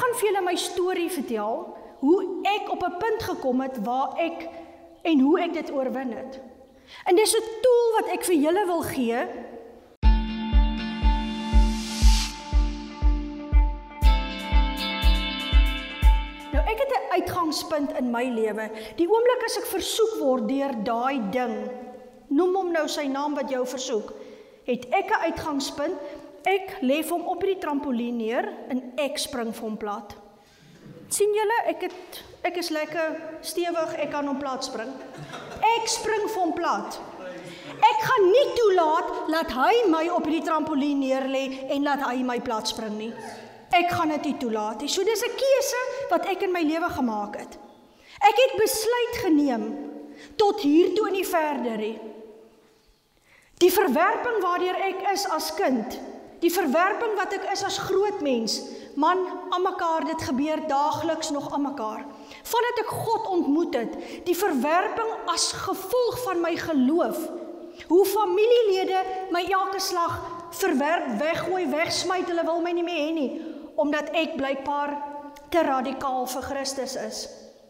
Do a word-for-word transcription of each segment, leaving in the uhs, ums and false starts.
gaan vir julle my storie vertel, hoe ek op 'n punt gekom het waar ek en hoe ek dit oorwin het. En dis 'n tool wat ek vir julle wil gee. Nou ek het 'n uitgangspunt in my lewe. Die oomblik as ek versoek word deur daai ding, noem hom nou sy naam wat jou versoek, het ek 'n uitgangspunt. Ek lê hom op die trampolien neer en ek spring vir hom plat. Sien julle, ek het ek is lekker stewig, ek kan hom plat spring. Ek spring vir hom plat. Ek gaan nie toelaat laat hy my op die trampolien neer lê en laat hy my plat spring nie. Ek gaan dit nie toelaat nie. So dis 'n keuse wat ek in my lewe gemaak het. Ek het besluit geneem tot hier toe en nie verder nie. Die verwerping waardeur ek is as kind, die verwerping wat ek is as groot mens, man, aan mekaar, dit gebeur daagliks nog aan mekaar. Vandat ek God ontmoet het, die verwerping as gevolg van my geloof, hoe familielede my elke slag verwerp, weggooi, wegsmyt, hulle wil my nie meer hê nie, omdat ek blykbaar te radikaal vir Christus is.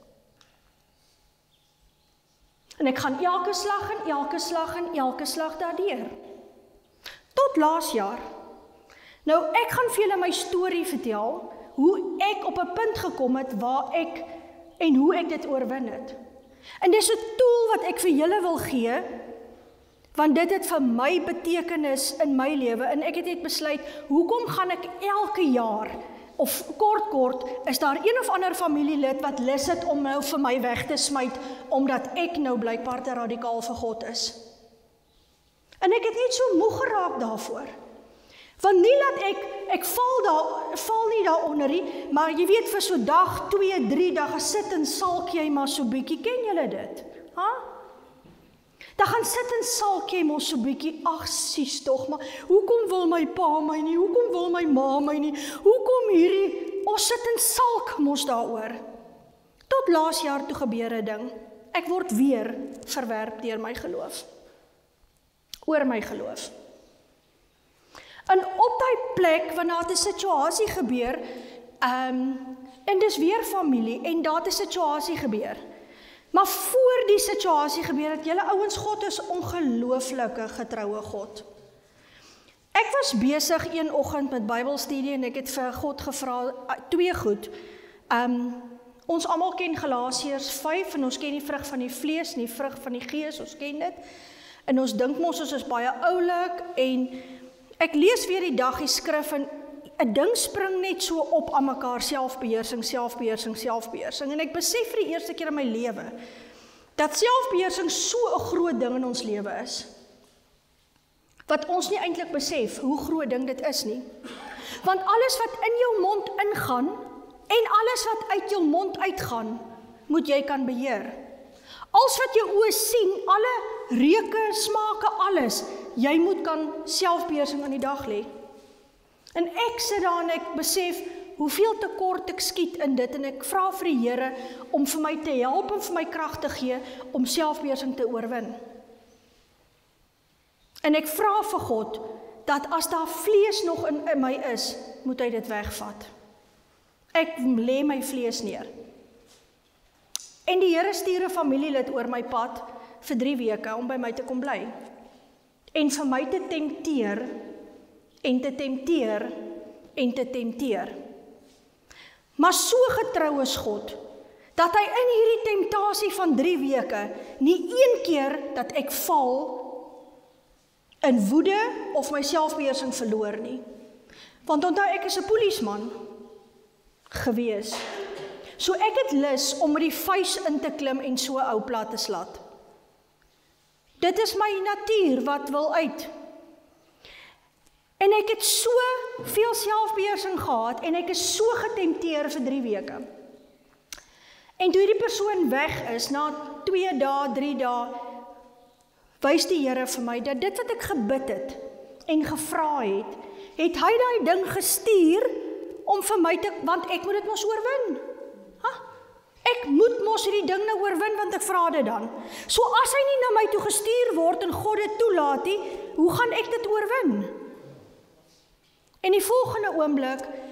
En ek gaan elke slag en elke slag en elke slag daardeur. Tot laas jaar. Nou, ek gaan vir julle my storie vertel, hoe ek op 'n punt gekom het waar ek en hoe ek dit oorwin het. En dis 'n tool wat ek vir julle wil gee, want dit het vir my betekenis in my lewe, en ek het net besluit, hoekom gaan ek elke jaar, of kort kort, is daar een of ander familielid wat lus het om nou vir my weg te smyt, omdat ek nou blykbaar te radikaal vir God is. En ek het net so moeg geraak daarvoor. Want nie laat ek, ek val, daar, val nie daaronder nie, maar jy weet vir so dag, twee, drie dae sit en salk jy maar so bietjie, ken julle dit? Ha? Dan gaan sit en salk jy maar so bietjie, ag sies tog, maar hoekom wil my pa my nie, hoekom wil my ma my nie, hoekom hierdie, ons sit en salk mos daaroor. Tot laas jaar toe gebeur 'n ding, ek word weer verwerp deur my geloof, oor my geloof. En op die plek, wanneer daar 'n situasie gebeur, um, en dis weer familie, en daar 'n situasie gebeur. Maar voor die situasie gebeur het, julle ouens, God is ongelooflike getroue God. Ek was besig een oggend met Bybelstudie, en ek het vir God gevra, twee goed. Um, ons almal ken Galasiërs vyf, en ons ken die vrug van die vlees, en die vrug van die gees, ons ken dit. En ons dink mos, ons is baie oulik, en ek lees weer die dag die skrif, en 'n ding spring net so op aan mekaar, selfbeheersing, selfbeheersing, selfbeheersing. En ek besef vir die eerste keer in my lewe, dat selfbeheersing so 'n groot ding in ons lewe is. Wat ons nie eintlik besef, hoe groot ding dit is nie. Want alles wat in jou mond ingaan, en alles wat uit jou mond uitgaan, moet jy kan beheer. Als wat jou oë sien, alle reuke, smake, alles, jy moet kan selfbeheersing aan die dag lê. En ek sit daar en ek besef hoeveel tekort ek skiet in dit, en ek vra vir die Here om vir my te help en vir my krag te gee om selfbeheersing te oorwin. En ek vra vir God dat as daar vlees nog in, in my is, moet hy dit wegvat. Ek lê my vlees neer. En die Here stuur 'n familielid oor my pad vir drie weke om by my te kom bly. En vir my te tempteer, en te tempteer, en te tempteer. Maar so getrou is God, dat hy in hierdie temptasie van drie weke, nie een keer dat ek val, in woede of my selfbeheersing verloor nie. Want onthou, ek is 'n polisieman gewees. So ek het lus om met die vuis in te klim en so 'n ou plat te slat. Dit is my natuur wat wil uit. En ek het so veel selfbeheersing gehad, en ek is so getempteer vir drie weke. En toe die persoon weg is, na twee dae, drie dae, wys die Here vir my, dat dit wat ek gebid het, en gevra het, het hy daai ding gestuur, om vir my te, want ek moet dit mos oorwin. Ha? Ek moet mos hierdie ding nou oorwin, want ek vra dit dan. So as hy nie na my toe gestuur word, en God dit toelaat nie, hoe gaan ek dit oorwin? En die volgende oomblik,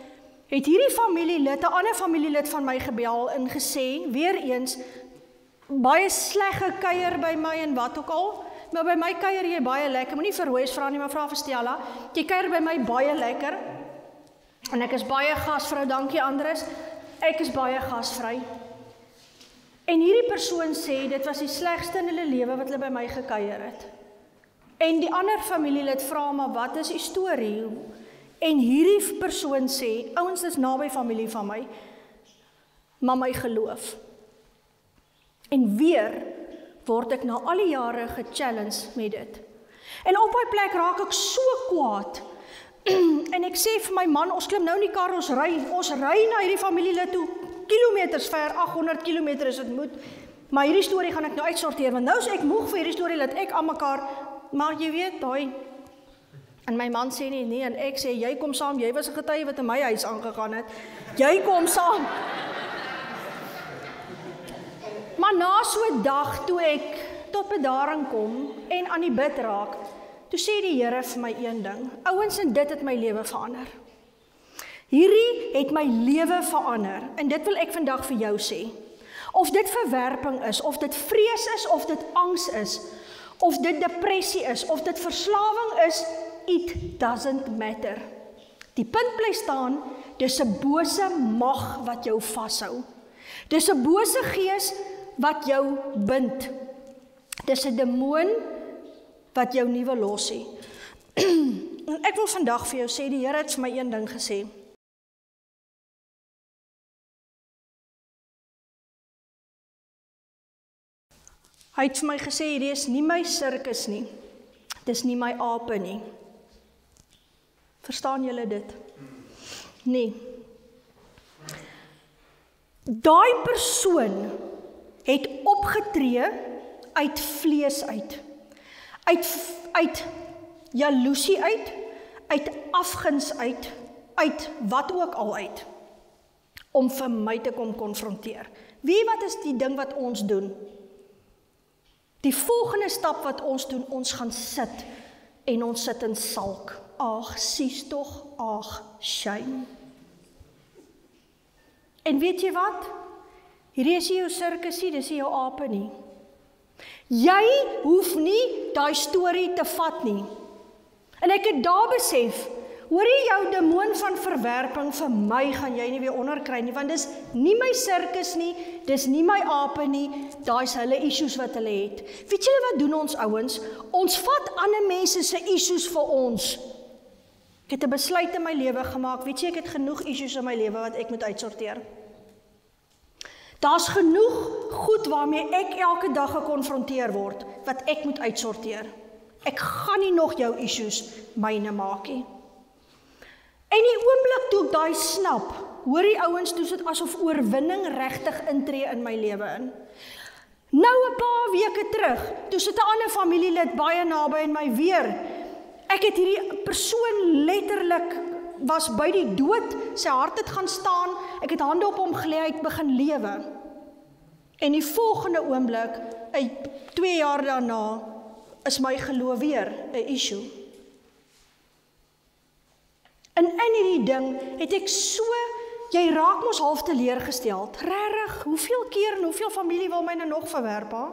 het hierdie familielid, 'n ander familielid van my gebel en gesê, weer eens, baie sleg gekuier by my en wat ook al, maar by my kuier jy baie lekker, moenie vir Roos vra nie, maar vra vir Stella, jy kuier by my baie lekker, en ek is baie gasvrou, dankie Andres, ek is baie gasvry. En hierdie persoon sê, dit was die slegste in hulle lewe wat hulle by my gekuier het. En die ander familielid vra, maar wat is die storie? En hierdie persoon sê, ouens, dis naby familie van my, maar my geloof. En weer word ek na al die jare gechallenged met dit. En op my plek raak ek so kwaad. En ek sê vir my man, ons klim nou in die kar, ons ry, ons ry na hierdie familielid toe, kilometers ver, agt honderd kilometer is dit moet, maar hierdie storie gaan ek nou uitsorteer, want nou is ek moeg vir hierdie storie, dat ek aan mekaar, maar jy weet, daai, en my man sê nie, nee, en ek sê, jy kom saam, jy was 'n getuie wat in my huis aangegaan het, jy kom saam. Maar na so 'n dag, toe ek tot bedaring kom, en aan die bid raak, toe sê die Here vir my een ding, ouens, en dit het my lewe verander. Hierdie het my lewe verander, en dit wil ek vandag vir jou sê. Of dit verwerping is, of dit vrees is, of dit angs is, of dit depressie is, of dit verslawing is, it doesn't matter. Die punt bly staan, dis 'n bose mag wat jou vashou. Dis 'n bose gees wat jou bind. Dis 'n demoon wat jou nie wil los nie. En ek wil vandag vir jou sê, die Here het vir my een ding gesê. Hy het vir my gesê, hierdie is nie my sirkus nie. Dis nie my ape nie. Verstaan julle dit? Nee. Daai persoon het opgetree uit vlees uit. Uit, uit jaloesie uit, uit afguns uit, uit wat ook al uit, om vir my te kom konfronteer. Wie wat is die ding wat ons doen? Die volgende stap wat ons doen, ons gaan sit, en ons sit in salk. Ag, sies tog, ag, shame. En weet jy wat? Hierdie is nie jou sirkus nie, dis nie jou ape nie. Jy hoef nie daai storie te vat nie. En ek het daar besef, hoor jy jou demoon van verwerping, vir my gaan jy nie weer onderkry nie, want dis nie my sirkus nie, dis nie my ape nie, daai is hulle issues wat hulle het. Weet julle wat doen ons ouens? Ons vat ander mense se issues vir ons. Ek het 'n besluit in my lewe gemaak, weet jy, ek het genoeg issues in my lewe wat ek moet uitsorteer. Daar's genoeg goed waarmee ek elke dag gekonfronteer word, wat ek moet uitsorteer. Ek gaan nie nog jou issues myne maak nie. En die oomblik toe ek daai snap, hoor die ouens, toe sit asof oorwinning regtig intree in my lewe in. Nou 'n paar weke terug, toe sit 'n ander familielid baie naby in my weer. Ek het hierdie persoon letterlik was by die dood, sy hart het gaan staan, ek het hande op hom gelê, hy het begin lewe. En die volgende oomblik, twee jaar daarna, is my geloof weer 'n issue. En in hierdie ding het ek so, jy raak mos half teleurgesteld. Regtig, hoeveel keer en hoeveel familie wil my nou nog verwerp? Ha?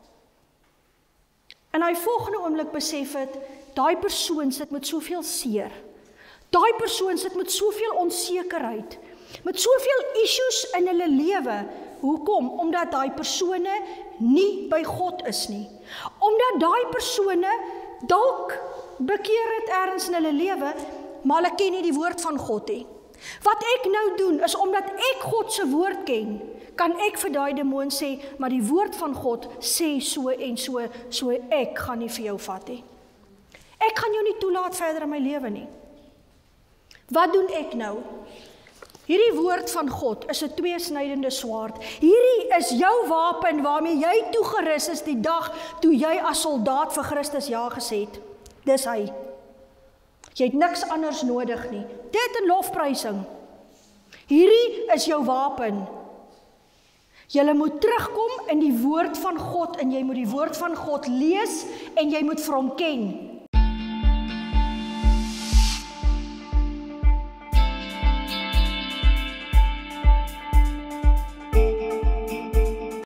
En hy volgende oomblik besef het, daai persoon sit met soveel seer. Daai persoon sit met soveel onsekerheid, met soveel issues in hulle lewe. Hoekom? Omdat daai persone nie by God is nie. Omdat daai persone dalk bekeer het ergens in hulle lewe, maar hulle ken nie die woord van God nie. Wat ek nou doen, is omdat ek God se woord ken, kan ek vir daai demoon sê, maar die woord van God sê so en so, so ek gaan nie vir jou vat nie. Ek gaan jou nie toelaat verder in my lewe nie. Wat doen ek nou? Hierdie woord van God is 'n tweesnydende swaard. Hierdie is jou wapen waarmee jy toegerus is die dag toe jy as soldaat vir Christus ja gesê het. Dis hy. Jy het niks anders nodig nie. Dit en lofprysing. Hierdie is jou wapen. Jy moet terugkom in die woord van God en jy moet die woord van God lees en jy moet vir hom ken.